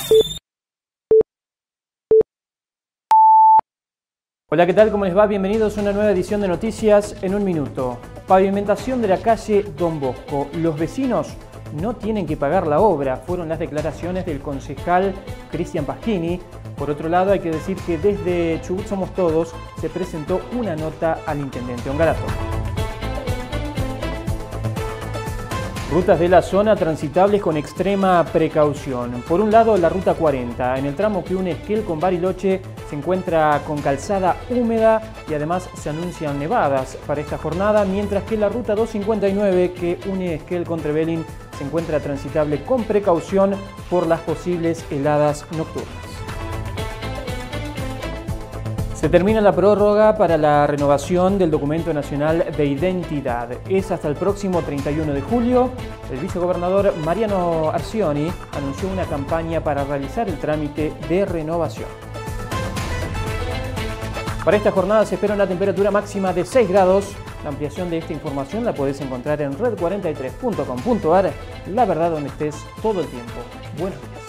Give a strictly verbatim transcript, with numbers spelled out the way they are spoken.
Hola, ¿qué tal? ¿Cómo les va? Bienvenidos a una nueva edición de Noticias en un Minuto. Pavimentación de la calle Don Bosco. Los vecinos no tienen que pagar la obra, fueron las declaraciones del concejal Cristian Pasquini. Por otro lado, hay que decir que desde Chubut Somos Todos se presentó una nota al intendente Ongarato. Rutas de la zona transitables con extrema precaución. Por un lado, la ruta cuarenta, en el tramo que une Esquel con Bariloche, se encuentra con calzada húmeda y además se anuncian nevadas para esta jornada, mientras que la ruta doscientos cincuenta y nueve, que une Esquel con Trevelin, se encuentra transitable con precaución por las posibles heladas nocturnas. Se termina la prórroga para la renovación del documento nacional de identidad. Es hasta el próximo treinta y uno de julio. El vicegobernador Mariano Arcioni anunció una campaña para realizar el trámite de renovación. Para esta jornada se espera una temperatura máxima de seis grados. La ampliación de esta información la podés encontrar en red cuarenta y tres punto com punto ar. La verdad, donde estés todo el tiempo. Buenos días.